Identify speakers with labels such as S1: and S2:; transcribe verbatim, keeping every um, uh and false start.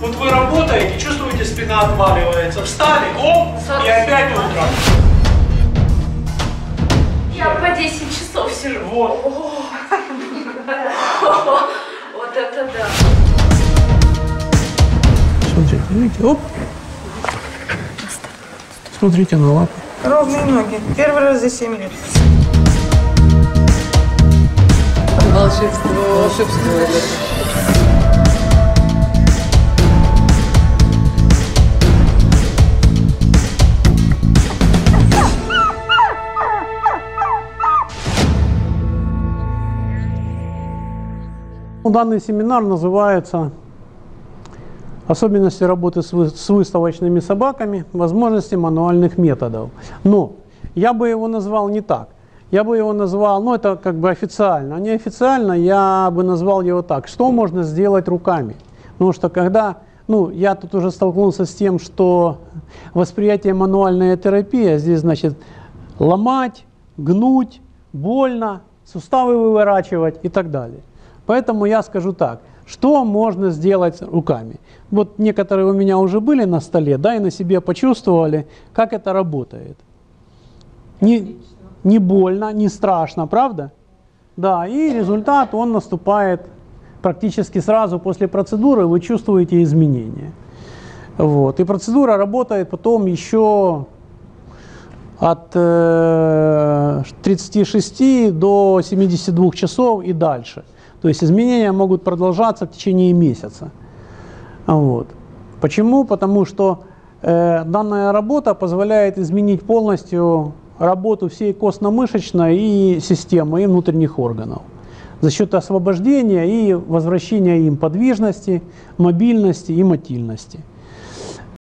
S1: Вот вы работаете, чувствуете, спина отваливается, встали, оп, и опять утро.
S2: Я по десять часов сижу.
S1: Вот.
S2: Вот это да.
S3: Смотрите, видите, оп. Смотрите на лапы.
S4: Ровные ноги. Первый раз за семь лет.
S5: Волшебство. Волшебство.
S3: Данный семинар называется «Особенности работы с выставочными собаками. Возможности мануальных методов». Но я бы его назвал не так. Я бы его назвал, ну это как бы официально, а неофициально я бы назвал его так. Что можно сделать руками? Потому что когда, ну я тут уже столкнулся с тем, что восприятие мануальная терапия, здесь значит ломать, гнуть, больно, суставы выворачивать и так далее. Поэтому я скажу так, что можно сделать руками. Вот некоторые у меня уже были на столе, да, и на себе почувствовали, как это работает. Не, не больно, не страшно, правда? Да, и результат, он наступает практически сразу после процедуры, вы чувствуете изменения. Вот. И процедура работает потом еще от э, тридцати шести до семидесяти двух часов и дальше. То есть изменения могут продолжаться в течение месяца. Вот. Почему? Потому что э, данная работа позволяет изменить полностью работу всей костно-мышечной и системы, и внутренних органов. За счет освобождения и возвращения им подвижности, мобильности и мотильности.